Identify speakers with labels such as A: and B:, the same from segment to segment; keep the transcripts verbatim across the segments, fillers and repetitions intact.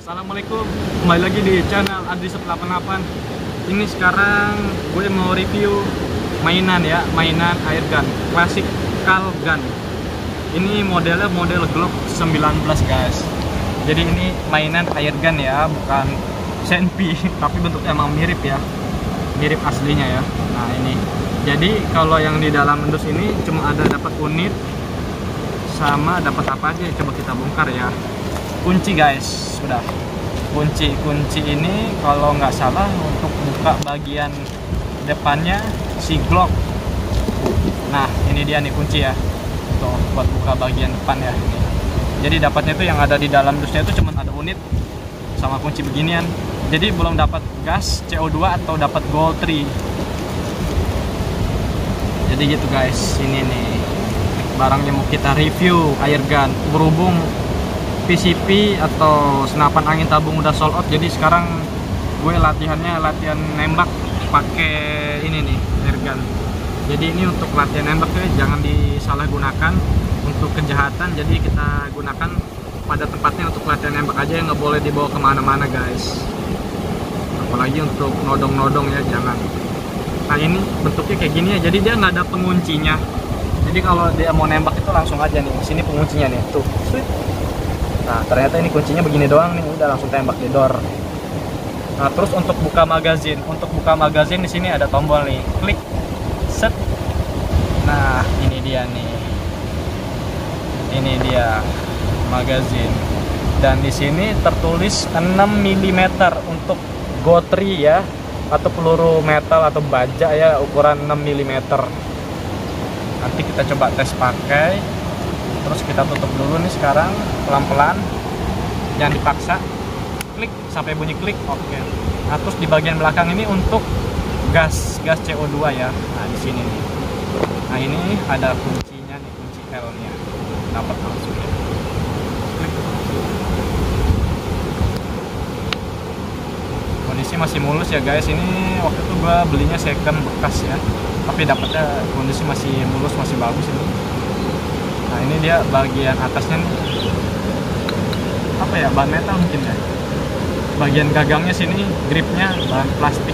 A: Assalamualaikum, kembali lagi di channel Adri seratus delapan puluh delapan. Ini sekarang gue mau review mainan ya, mainan air gun, classical gun. Ini modelnya model Glock sembilan belas guys. Jadi ini mainan air gun ya, bukan senpi, tapi bentuknya emang mirip ya, mirip aslinya ya. Nah ini, jadi kalau yang di dalam endus ini cuma ada dapat unit sama dapat apa aja, coba kita bongkar ya. Kunci guys, sudah kunci kunci ini kalau nggak salah untuk buka bagian depannya si Glock. Nah ini dia nih kunci ya, tuh buat buka bagian depan ya. Jadi dapatnya itu yang ada di dalam dusnya itu cuma ada unit sama kunci beginian. Jadi belum dapat gas C O dua atau dapat gold three. Jadi gitu guys, ini nih barangnya mau kita review air gun. Berhubung P C P atau senapan angin tabung udah sold out, jadi sekarang gue latihannya latihan nembak pakai ini nih air gun. Jadi ini untuk latihan nembak tuh jangan disalahgunakan untuk kejahatan, jadi kita gunakan pada tempatnya untuk latihan nembak aja, yang nggak boleh dibawa kemana-mana guys, apalagi untuk nodong-nodong ya, jangan. Nah ini bentuknya kayak gini ya, jadi dia nggak ada penguncinya. Jadi kalau dia mau nembak itu langsung aja nih, sini penguncinya nih, tuh. Nah ternyata ini kuncinya begini doang nih, udah langsung tembak di door. Nah terus untuk buka magazin, untuk buka magazin di sini ada tombol nih, klik, set. Nah ini dia nih, ini dia magazin. Dan di sini tertulis enam milimeter untuk gold three ya, atau peluru metal atau baja ya, ukuran enam milimeter. Nanti kita coba tes pakai. Terus kita tutup dulu nih sekarang, pelan-pelan, jangan dipaksa, klik sampai bunyi klik, oke. Nah terus di bagian belakang ini untuk gas gas C O dua ya. Nah di sini nih, nah ini ada kuncinya nih, kunci L nya dapat langsung ya. Klik. Kondisi masih mulus ya guys. Ini waktu itu gua belinya second bekas ya, tapi dapatnya kondisi masih mulus, masih bagus ini. Nah ini dia bagian atasnya nih, apa ya, bahan metal mungkin ya. Bagian gagangnya sini gripnya bahan plastik.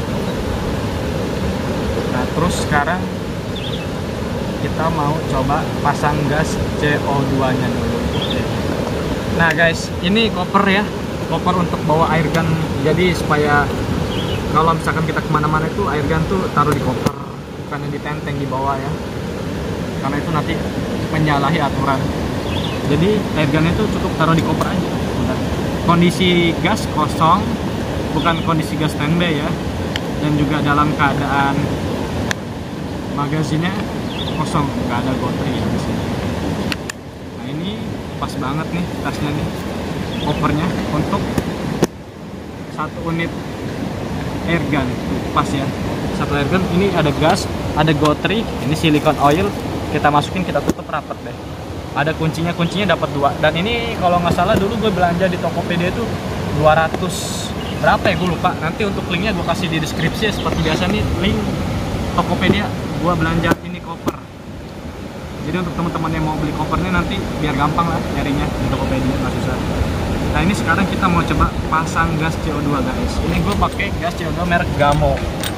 A: Nah terus sekarang kita mau coba pasang gas C O dua nya dulu. Nah guys, ini koper ya, koper untuk bawa air gun. Jadi supaya kalau misalkan kita kemana-mana itu air gun tuh taruh di koper, bukannya ditenteng di bawah ya, karena itu nanti menyalahi aturan. Jadi air gun itu cukup taruh di koper aja. Udah. Kondisi gas kosong, bukan kondisi gas standby ya, dan juga dalam keadaan magazinnya kosong, nggak ada gold three di sini. Nah ini pas banget nih tasnya nih, kopernya untuk satu unit air gun, pas ya. Satu air gun ini ada gas, ada gold three, ini silicone oil. Kita masukin, kita tutup rapat deh. Ada kuncinya, kuncinya dapat dua. Dan ini kalau nggak salah dulu gue belanja di Tokopedia itu dua ratus berapa ya, gue lupa. Nanti untuk linknya gue kasih di deskripsi ya, seperti biasa nih, link Tokopedia gue belanja ini koper. Jadi untuk teman-teman yang mau beli kopernya nanti biar gampang lah nyarinya di Tokopedia, nggak susah. Nah ini sekarang kita mau coba pasang gas C O dua guys. Ini gue pakai gas C O dua merek Gamo.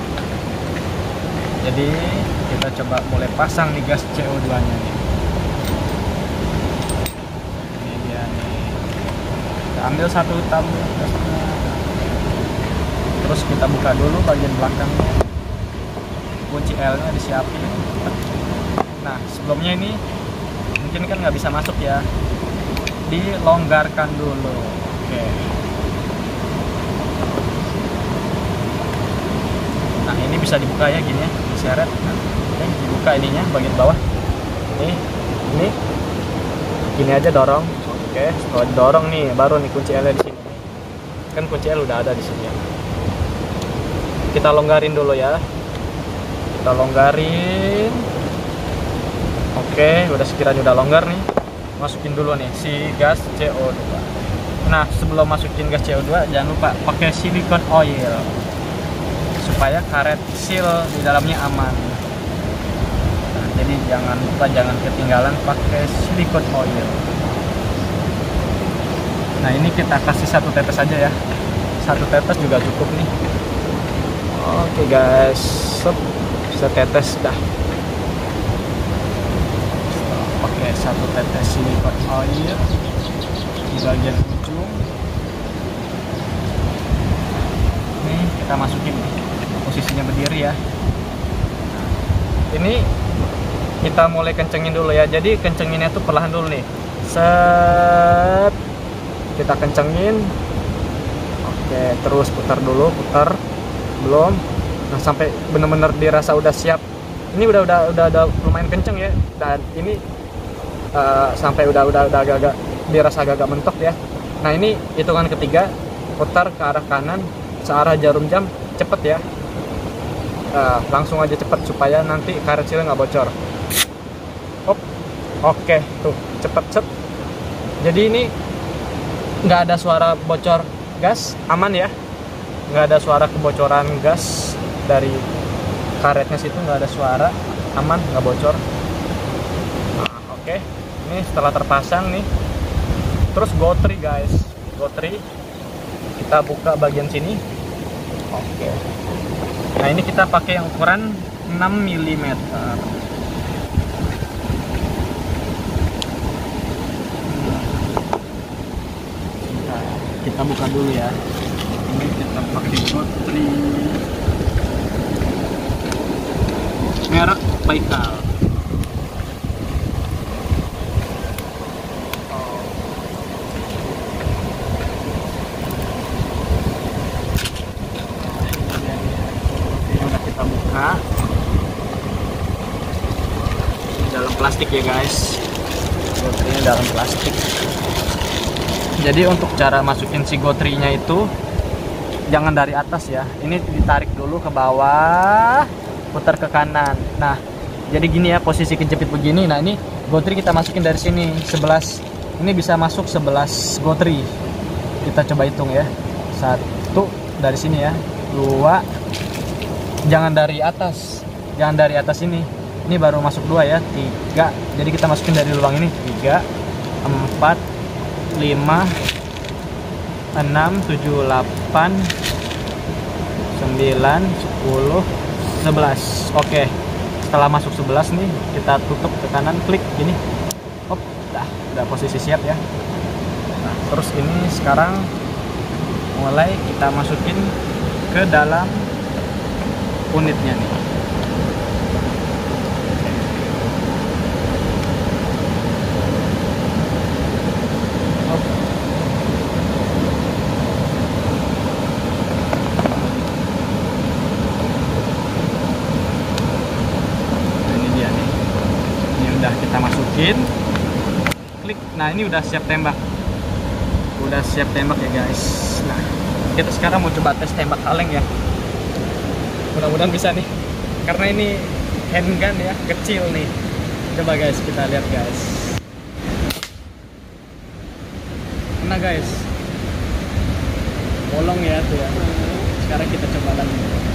A: Jadi kita coba mulai pasang nih gas C O dua nya nih. Ini dia nih. Kita ambil satu tabung gasnya. Terus kita buka dulu bagian belakangnya. Kunci L nya disiapin. Nah sebelumnya ini mungkin kan nggak bisa masuk ya, dilonggarkan dulu. Oke. Nah ini bisa dibuka ya gini ya, diseret. Nah, oke, dibuka ininya bagian bawah. Nih, ini, gini aja dorong. Oke, setelah dorong nih, baru nih kunci L di sini. Kan kunci L udah ada di sini ya. Kita longgarin dulu ya. Kita longgarin. Oke, udah sekiranya udah longgar nih. Masukin dulu nih si gas C O dua. Nah sebelum masukin gas C O dua jangan lupa pakai silicone oil supaya karet seal di dalamnya aman. Nah, jadi jangan lupa, jangan ketinggalan pakai silicone oil. Nah ini kita kasih satu tetes aja ya, satu tetes juga cukup nih. Oke guys, sep, setetes dah. Oke, satu tetes ini pakai air di bagian ujung. Nih kita masukin posisinya berdiri ya. Ini kita mulai kencengin dulu ya. Jadi kencenginnya tuh perlahan dulu nih. Set, kita kencengin. Oke, terus putar dulu, putar. Belum. Nah, sampai bener-bener dirasa udah siap. Ini udah udah udah, udah lumayan kenceng ya. Dan ini uh, sampai udah udah udah agak-agak dirasa agak-agak mentok ya. Nah, ini hitungan ketiga, putar ke arah kanan searah jarum jam, cepet ya. Uh, langsung aja cepet supaya nanti karet silnya nggak bocor. Hop. Oke, tuh cepet set. Jadi ini nggak ada suara bocor gas, aman ya. Nggak ada suara kebocoran gas dari karetnya situ, nggak ada suara, aman, nggak bocor. Nah, oke, ini setelah terpasang nih, terus gotri guys, gotri kita buka bagian sini. Oke, nah ini kita pakai yang ukuran enam milimeter. Kita buka dulu ya. Ini kita pakai gotri merek Baikal. Oh. Ini udah kita buka. Dalam plastik ya guys. Gotrinya dalam plastik. Jadi untuk cara masukin si gotrinya itu jangan dari atas ya. Ini ditarik dulu ke bawah, putar ke kanan. Nah, jadi gini ya posisi kejepit begini. Nah, ini gotri kita masukin dari sini sebelas. Ini bisa masuk sebelas gotri. Kita coba hitung ya. Satu dari sini ya. Dua. Jangan dari atas. Jangan dari atas ini. Ini baru masuk dua ya. Tiga. Jadi kita masukin dari lubang ini. Tiga, empat, lima, enam, tujuh, delapan, sembilan, sepuluh, sebelas. Oke, setelah masuk sebelas nih, kita tutup ke kanan, klik gini. Hop, dah, udah posisi siap ya. Nah, terus ini sekarang mulai kita masukin ke dalam unitnya nih. Kita masukin, klik. Nah ini udah siap tembak, udah siap tembak ya guys. Nah kita sekarang mau coba tes tembak kaleng ya. Mudah-mudahan bisa nih, karena ini handgun ya, kecil nih. Coba guys, kita lihat guys. Kena guys, bolong ya tuh ya. Sekarang kita coba lagi.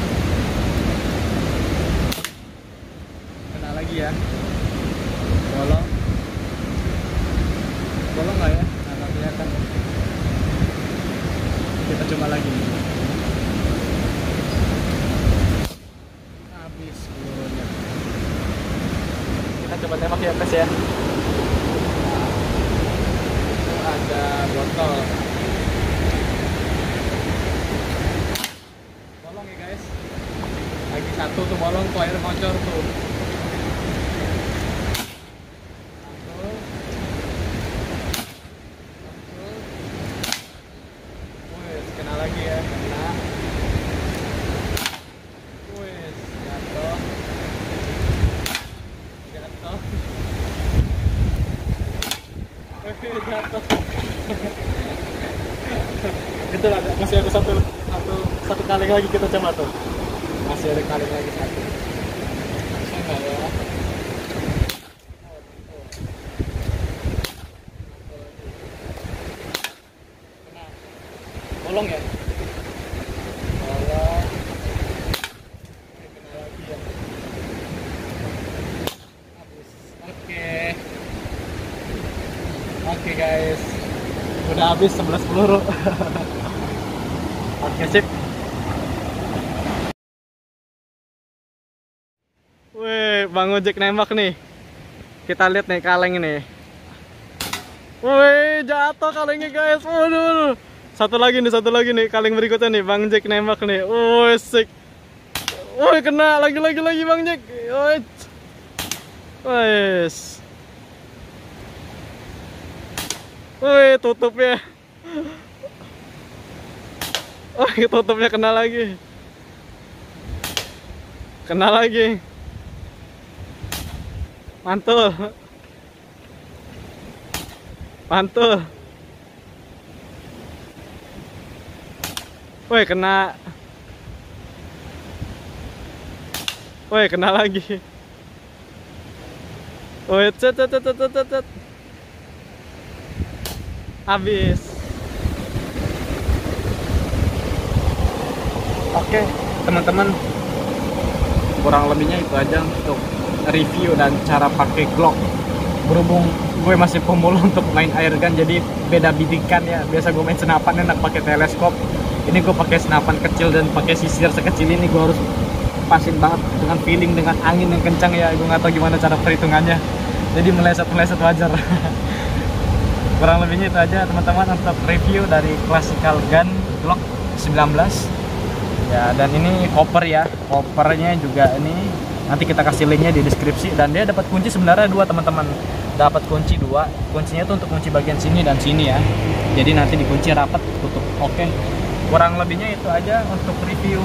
A: Kena lagi ya. Bolong, bolong nggak ya? Nggak kelihatan. Kita coba lagi. Habis pelurunya. Kita coba tembak ya guys ya. Ada botol. Bolong ya guys. Lagi satu tuh bolong tuh, air ngocor tuh. Jatuh. Itu ada, masih ada satu satu satu kali lagi kita coba tuh. Masih ada kali lagi satu. Bisa nggak ya? Nah, bolong ya? Bolong. Kena lagi ya. Habis. Oke. Oke guys. Udah habis sebelas peluru. Oke, sip. Wih, Bang Ojek nembak nih. Kita lihat nih kaleng ini. Wih, jatuh kalengnya guys. Waduh. Satu lagi nih, satu lagi nih kaleng berikutnya nih. Bang Jack nembak nih. Wih, sik. Wih, kena lagi lagi lagi Bang Jack. Wih. Wih. Wih, tutupnya. Wih, tutupnya kena lagi. Kena lagi. Mantul. Mantul. Woi, kena. Woi, kena lagi. Woi, cet cet cet cet cet. Habis. Oke, teman-teman. Kurang lebihnya itu aja untuk review dan cara pakai Glock. Berhubung gue masih pemula untuk main airgun, jadi beda bidikan ya. Biasa gue main senapan enak pakai teleskop. Ini gue pakai senapan kecil dan pakai sisir sekecil ini. Gue harus pasin banget dengan feeling, dengan angin yang kencang ya. Gue nggak tahu gimana cara perhitungannya. Jadi meleset-meleset wajar. Kurang lebihnya itu aja teman-teman untuk review dari classical gun Glock sembilan belas. Ya, dan ini koper ya. Kopernya juga ini nanti kita kasih linknya di deskripsi. Dan dia dapat kunci sebenarnya dua teman-teman. Dapat kunci dua. Kuncinya tuh untuk kunci bagian sini dan sini ya. Jadi nanti dikunci rapat, tutup. Oke. Kurang lebihnya itu aja untuk review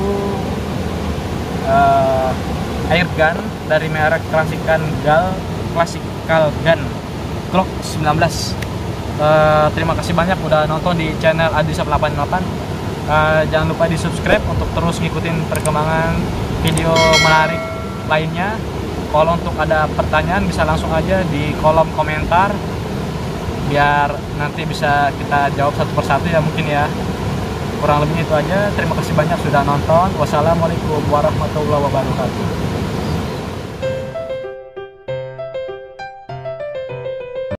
A: uh, airgun dari merek Classical Gun, Classical Gun Glock sembilan belas. Uh, terima kasih banyak udah nonton di channel Adrisap delapan delapan. Uh, jangan lupa di subscribe untuk terus ngikutin perkembangan video menarik lainnya. Kalau untuk ada pertanyaan bisa langsung aja di kolom komentar, biar nanti bisa kita jawab satu persatu ya mungkin ya. Kurang lebihnya itu aja. Terima kasih banyak sudah nonton. Wassalamualaikum warahmatullahi wabarakatuh.